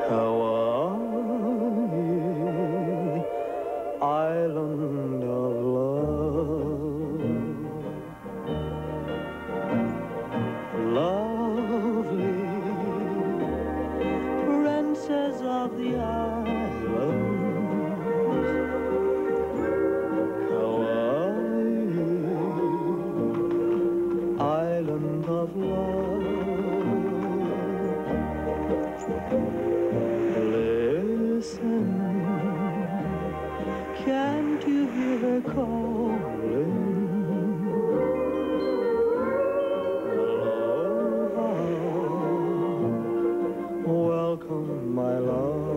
Kauai, island of love. Lovely princess of the islands, Kauai, island of love. Listen, can't you hear her calling? Aloha, welcome my love.